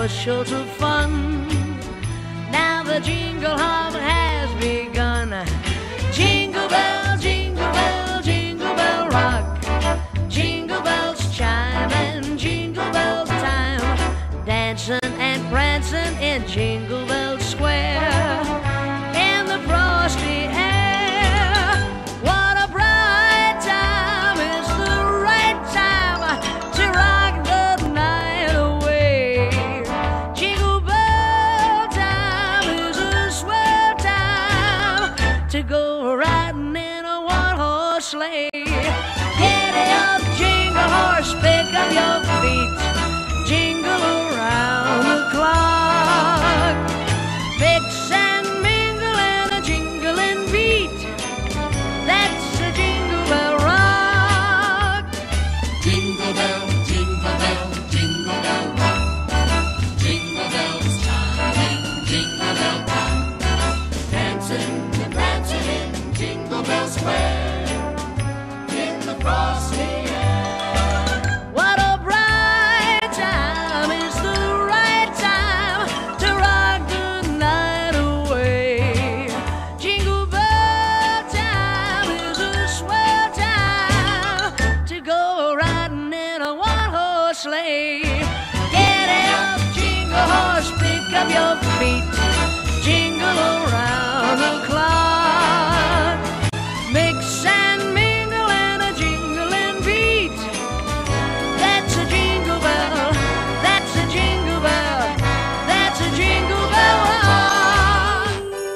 bushels of fun. Now the jingle hop has begun. Jingle bell, jingle bell, jingle bell rock. Jingle bells chime and jingle bell time. Dancing and prancing in Jingle Bell Square. In the frosty air, what a bright time. It's the right time to rock the night away. Jingle bell time is a swell time to go riding in a one-horse sleigh. Giddy up, jingle horse, pick up your feet. Jingle around the clock. Mix and mingle in a jingling beat. That's a Jingle Bell rock. Jingle bell, jingle bell, jingle bell rock. Jingle bells chiming, jingle bell time. Dancing and prancing in Jingle Bell Square. In the frosty air. What a bright time. It's the right time to rock the night away. Jingle bell time is a swell time to go riding in a one-horse sleigh. Get up, jingle horse, pick up your feet. Jingle around the clock. Mix and mingle in a jingling beat. That's a jingle bell. That's a jingle bell. That's a Jingle Bell rock.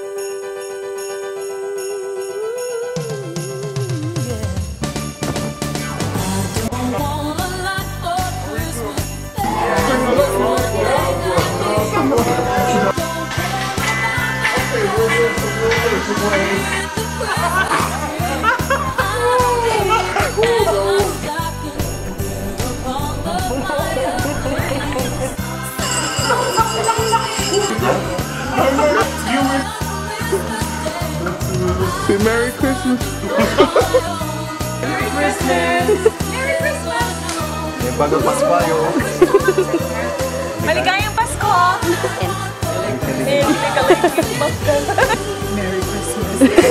Don't want a lot for Christmas. Say Merry Christmas. Merry Christmas! Merry Christmas! May bagang Pasko kayo. Maligayang Pasko! Merry Christmas!